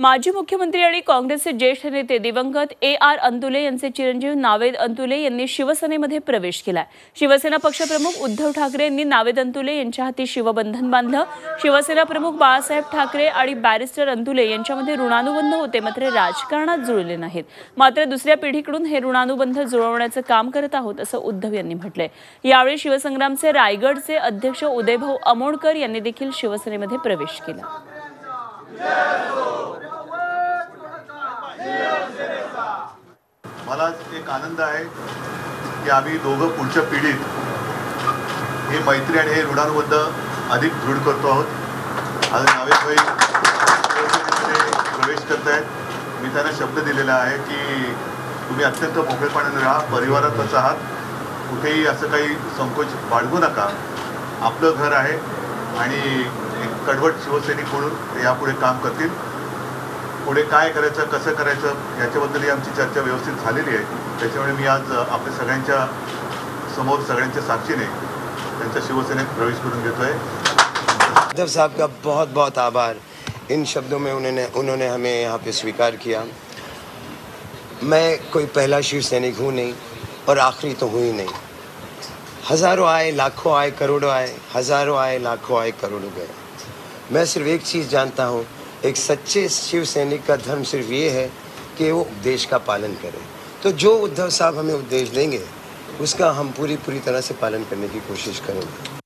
माजी मुख्यमंत्री आणि काँग्रेसचे ज्येष्ठ नेते दिवंगत ए.आर. अंतुले यांचे चिरंजीव नावेद अंतुले यांनी शिवसेनेमध्ये प्रवेश केलाय। शिवसेना पक्षप्रमुख उद्धव ठाकरे यांनी नावेद अंतुले यांच्या हाती शिवबंधन बांधलं। शिवसेना प्रमुख बाळासाहेब ठाकरे आणि बॅरिस्टर अंतुले यांच्यामध्ये ऋणानुबंध होते, मात्र राजकारणात जुळले नाहीत। मात्र दुसऱ्या पिढीकडून हे ऋणानुबंध जुळवण्याचं काम करत आहोत, असं उद्धव यांनी म्हटलंय। यावेळी शिवसंग्रामचे रायगडचे अध्यक्ष उदयभाऊ अमोणकर यांनी देखील शिवसेनेमध्ये प्रवेश केला। मला एक आनंद आहे की आम्ही दोघं पुढच्या पिढीत हे मैत्री आणि हे ऋणानुबंध अधिक दृढ करतो आहोत। आज नावेदभाई प्रवेश करतायत। मी त्यांना शब्द दिलेला आहे की तुम्ही अत्यंत मोकळेपणाने राहा, परिवारातच आहात, कुठेही असं काही संकोच बाळगू नका। आपलं घर आहे आणि एक कडवट शिवसैनिक म्हणून ते यापुढे काम करतील। पुढे काय करायचं, कसं करायचं याच्याबद्दल आमची चर्चा व्यवस्थित झालेली आहे। त्याच्यामुळे मी आज आपल्या सगळ्यांच्या समोर सगळ्यांच्या साक्षीने त्यांच्या शिवसेनेत प्रवेश करून घेतोय। उद्धव साहब का बहुत बहुत आभार। इन शब्दों में उन्होंने हमें यहाँ पे स्वीकार किया। मैं कोई पहला शिव सैनिक हूँ नहीं और आखिरी तो हूँ ही नहीं। हज़ारों आए, लाखों आए, करोड़ों आए, हज़ारों आए, लाखों आए, करोड़ों गए। मैं सिर्फ एक चीज़ जानता हूँ, एक सच्चे शिव सैनिक का धर्म सिर्फ ये है कि वो उपदेश का पालन करे। तो जो उद्धव साहब हमें उपदेश देंगे उसका हम पूरी तरह से पालन करने की कोशिश करेंगे।